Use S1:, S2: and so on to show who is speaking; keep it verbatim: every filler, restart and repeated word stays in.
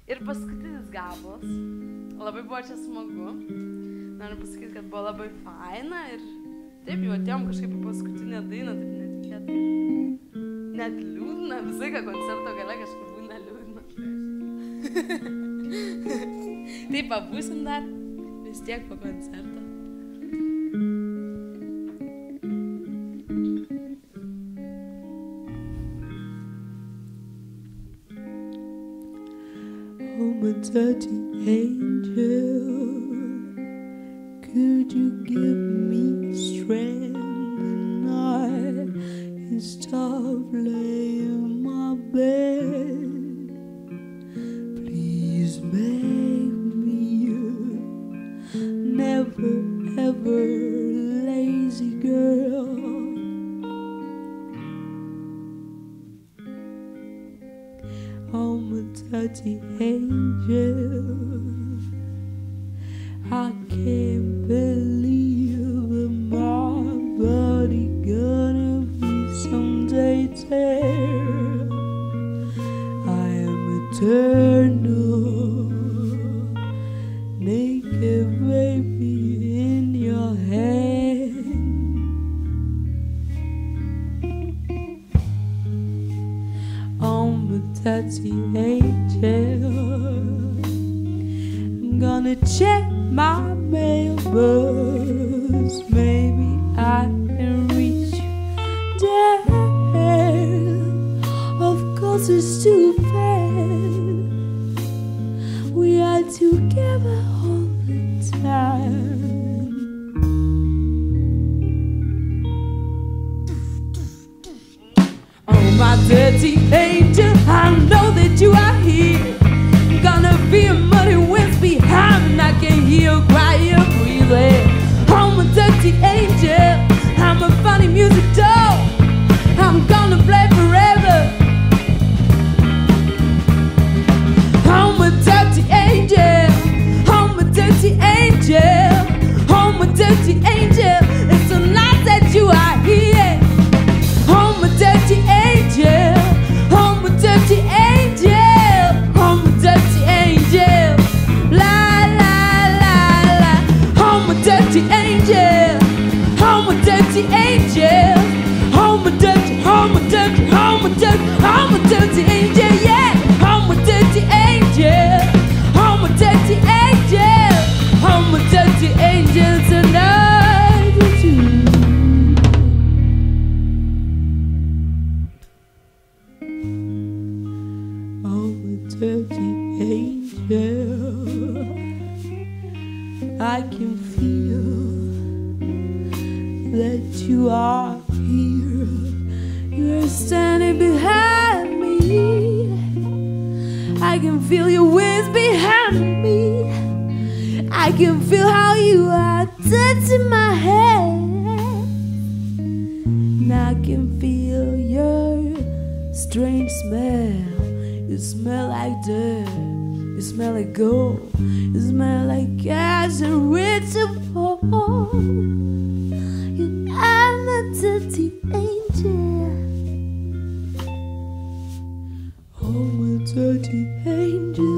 S1: Ir paskutinis gabalas. Labai buvo čia smagu. Noriu pasakyti, kad buvo labai faina ir taip jau atėjom kažkaip į paskutinę dainą, taip netikėtai. Net liūdna, visai ką koncerto gale kažkaip būna liūdna. Taip, pabūsim dar, vis tiek po koncerto.
S2: Oh, my dirty angel, could you give me strength tonight and stop laying my bed? Please make me a never ever lazy girl. Oh, my dirty angel, I can't believe that my body gonna be someday tear. I am eternal, naked baby in your hand. Oh, my dirty angel, I'm gonna check my mailbox, maybe I can reach you there. Of course it's too bad we are together all the time. Oh, my dirty angel, I know that you are here. Gonna be a muddy winds behind, I can hear you cry, you breathing. I'm a dirty angel, I'm a funny music doll, I'm gonna play forever. I'm a dirty angel, I'm a dirty angel, I'm a dirty angel. It's so nice that you are here. I'm a dirty angel, I'm a dirty angel, I'm a dirty angel. La la la la. I'm a dirty angel, I'm a dirty angel, I'm a dirty, I'm a dirty, I'm a dirty, I'm a dirty angel, yeah. I'm a dirty angel, I'm a dirty angel, I'm a dirty angel tonight with you. I'm a dirty angel, I can feel that you are here. You're standing behind me, I can feel your wings behind me, I can feel how you are touching my head, and I can feel your strange smell. You smell like dirt, you smell like gold, you smell like gas and ritual. You are my dirty angel, oh, my dirty angel.